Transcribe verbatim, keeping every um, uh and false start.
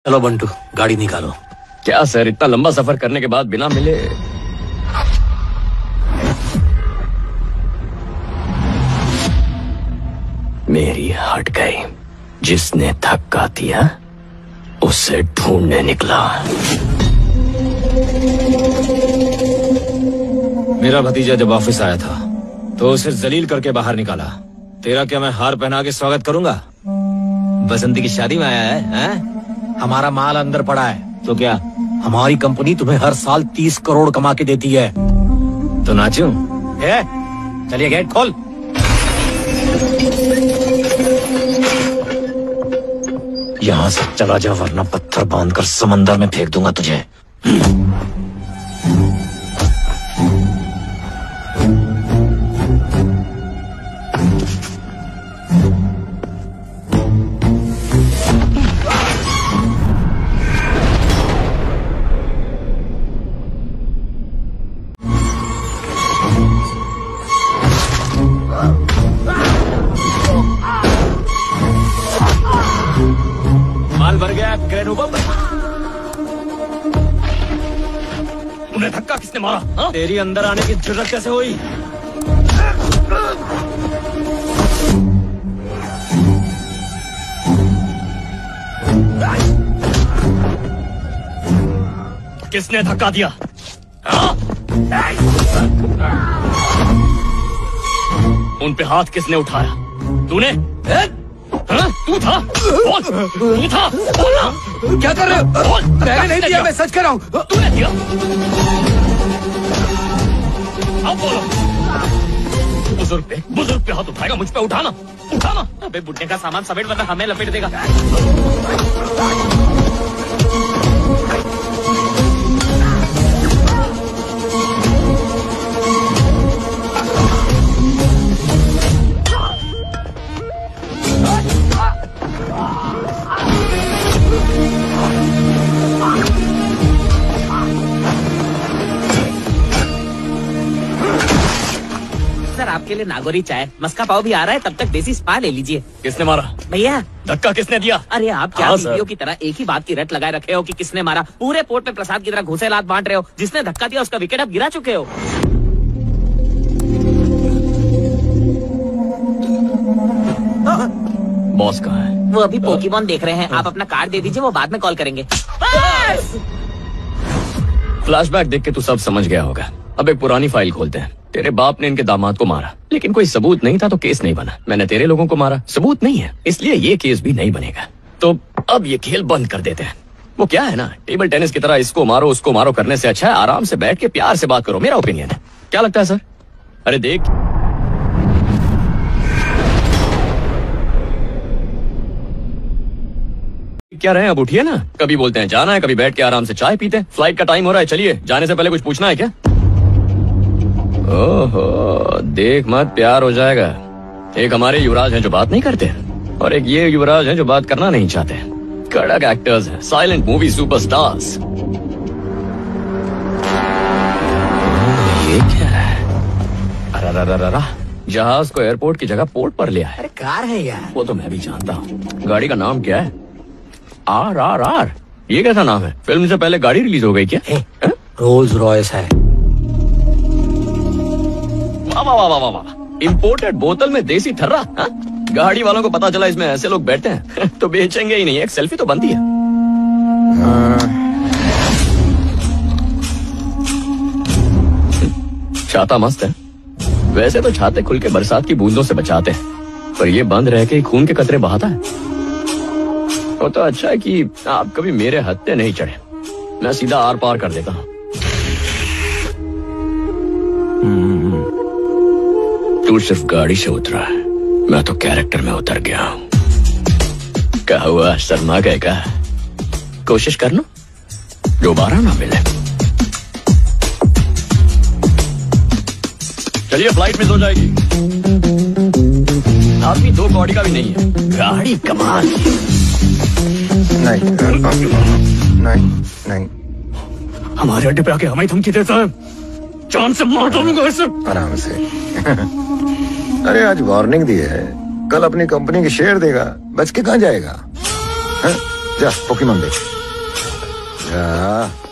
चलो बंटू, गाड़ी निकालो। क्या सर, इतना लंबा सफर करने के बाद बिना मिले? मेरी हट गई। जिसने धक्का दिया उसे ढूंढने निकला। मेरा भतीजा जब ऑफिस आया था तो उसे जलील करके बाहर निकाला। तेरा क्या मैं हार पहना के स्वागत करूंगा? बसंती की शादी में आया है, हैं? हमारा माल अंदर पड़ा है तो क्या? हमारी कंपनी तुम्हें हर साल तीस करोड़ कमा के देती है। तो नाचूं? चलिए गेट खोल। यहां से चला जा वरना पत्थर बांधकर समंदर में फेंक दूंगा तुझे। माल भर गया क्रेन ऊपर। उन्हें धक्का किसने मारा? हा? तेरी अंदर आने की जरूरत कैसे हुई? किसने धक्का दिया? हा? उन पे हाथ किसने उठाया? तूने? हाँ? तू था? बोल, तू था? बोलना। क्या कर रहे हो? बोल, मैंने नहीं दिया, मैं सच कह रहा हूँ। तूने दिया? अब बोलो। बुजुर्ग पे बुजुर्ग पे हाथ उठाएगा, मुझ पे उठाना उठाना। अबे बुढ़े का सामान समेट वरना हमें लपेट देगा। सर आपके लिए नागौरी चाय, मस्का पाव भी आ रहा है, तब तक देसी स्पा ले लीजिए। किसने मारा? भैया। धक्का किसने दिया? अरे आप क्या हाँ, बीवियों की तरह एक ही बात की रट लगाए रखे हो कि किसने मारा? पूरे पोर्ट में प्रसाद की तरह घुसे लात बांट रहे हो। जिसने धक्का दिया उसका विकेट आप गिरा चुके हो। बॉस कहाँ है? वो अभी पोकेमॉन देख रहे हैं। आप अपना कार्ड दे दीजिए, वो बाद में कॉल करेंगे। फ्लैशबैक देख के तू सब समझ गया होगा। अब एक पुरानी फाइल खोलते हैं। तेरे बाप ने इनके दामाद को मारा, लेकिन कोई सबूत नहीं था तो केस नहीं बना। मैंने तेरे लोगों को मारा, सबूत नहीं है, इसलिए ये केस भी नहीं बनेगा। तो अब ये खेल बंद कर देते हैं। वो क्या है ना, टेबल टेनिस की तरह इसको मारो उसको मारो करने से अच्छा है आराम से बैठ के प्यार से बात करो। मेरा ओपिनियन है। क्या लगता है सर? अरे देख, क्या रहे हैं, अब उठिए ना। कभी बोलते हैं जाना है, कभी बैठ के आराम से चाय पीते हैं। फ्लाइट का टाइम हो रहा है, चलिए। जाने से पहले कुछ पूछना है क्या? ओहो, देख मत, प्यार हो जाएगा। एक हमारे युवराज हैं जो बात नहीं करते और एक ये युवराज हैं जो बात करना नहीं चाहते। कड़क एक्टर्स हैं, साइलेंट मूवी सुपरस्टार्स। ये क्या है? अरे जहाज को एयरपोर्ट की जगह पोर्ट पर ले आए। अरे कार है यार। वो तो मैं भी जानता हूँ। गाड़ी का नाम क्या है? R R R. ये कैसा नाम है? फिल्म से पहले गाड़ी रिलीज हो गई क्या? रोल्स रॉयस है। वाह वाह वाह वाह वाह, इम्पोर्टेड बोतल में देसी ठर्रा। हा? गाड़ी वालों को पता चला इसमें ऐसे लोग बैठते हैं तो बेचेंगे ही नहीं। एक सेल्फी तो बनती है। छाता मस्त है। वैसे तो छाते खुल के बरसात की बूंदों से बचाते हैं, पर ये बंद रह के खून के कतरे बहाता है। वो तो अच्छा है कि आप कभी मेरे हत्थे नहीं चढ़े। मैं सीधा आर पार कर देता हूँ। तू सिर्फ गाड़ी से उतरा है, मैं तो कैरेक्टर में उतर गया हूँ। क्या हुआ, शर्मा गए का? कोशिश करना दोबारा ना मिले। चलिए, फ्लाइट मिस हो जाएगी। आदमी दो कौड़ी का भी नहीं है। गाड़ी कमाल की। नहीं नहीं नहीं, हमारे अड्डे पे आके हमें धमकी देता है। जान से मार डालूंगा इसे। आराम से। अरे आज वार्निंग दी है, कल अपनी कंपनी के शेयर देगा, बच के कहाँ जाएगा? है? जा पोकेमॉन देख जा।